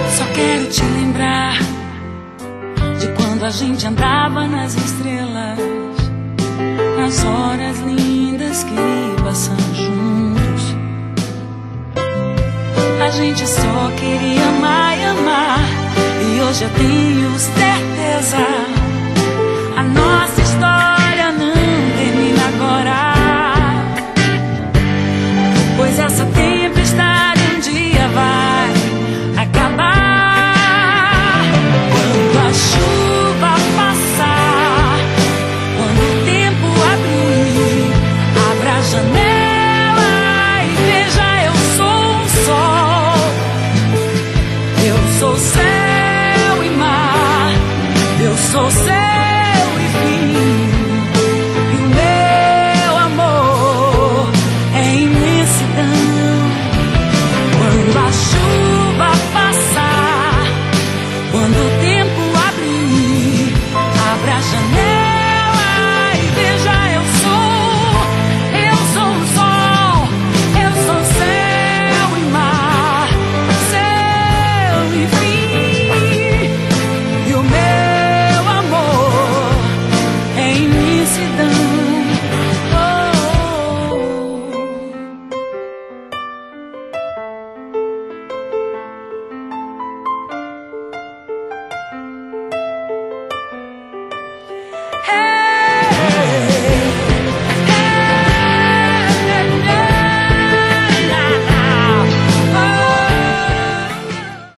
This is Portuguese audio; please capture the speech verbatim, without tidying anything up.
Só quero te lembrar de quando a gente andava nas estrelas, nas horas lindas que passamos juntos. A gente só queria amar e amar, e hoje eu tenho certeza